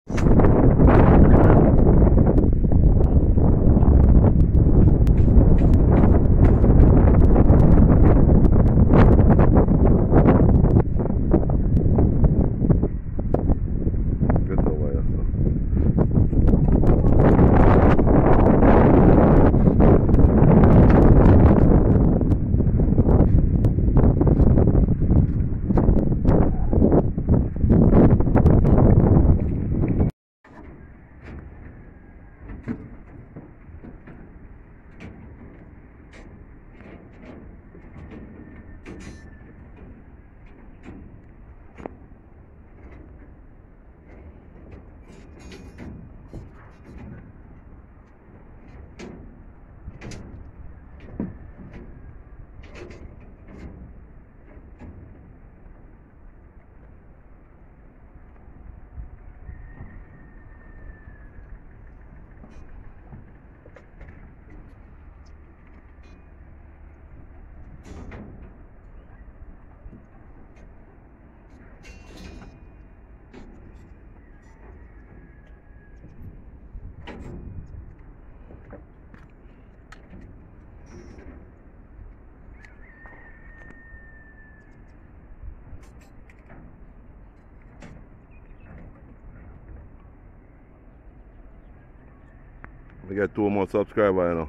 We get 2 more subscribers, you know.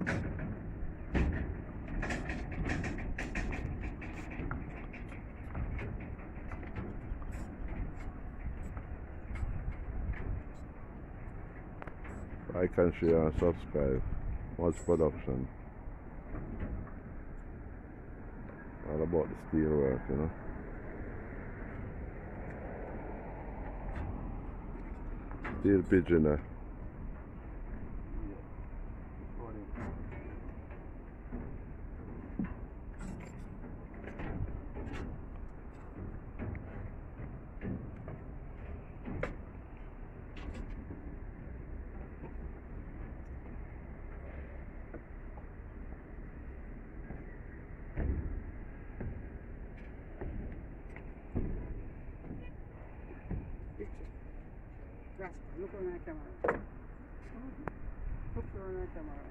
Like and share and subscribe. Much production. All about the steel work, you know. Steel pigeon there. Look on that camera. Look on that camera.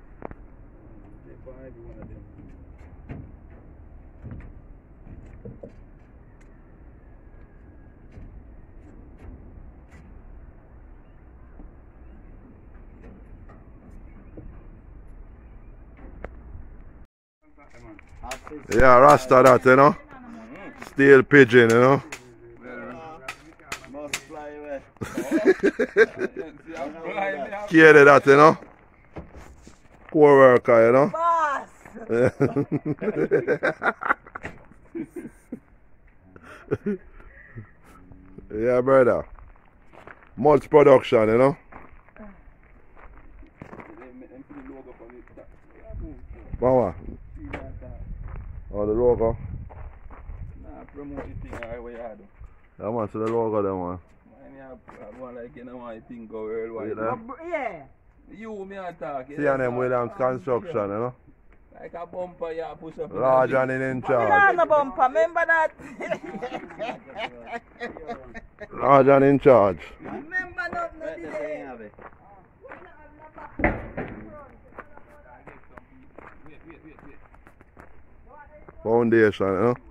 Yeah, Rasta that, you know. Steel pigeon, you know. Must fly away. Carry that, you know. Core worker, you know. Boss! Yeah, brother. Much production, you know. Mama. Oh, the logo. Nah, promote the thing right where you do. Yeah, man, so the logo there, man. I want like, you know, I think go worldwide. Yeah. You, me attack. C&M Williams Construction, you know. Like a bumper, you push up. Large and in We charge. don't have a bumper, remember that? Large and in charge. Remember not today. Foundation, you know.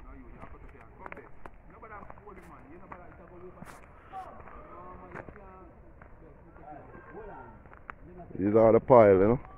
These are the pile, you know.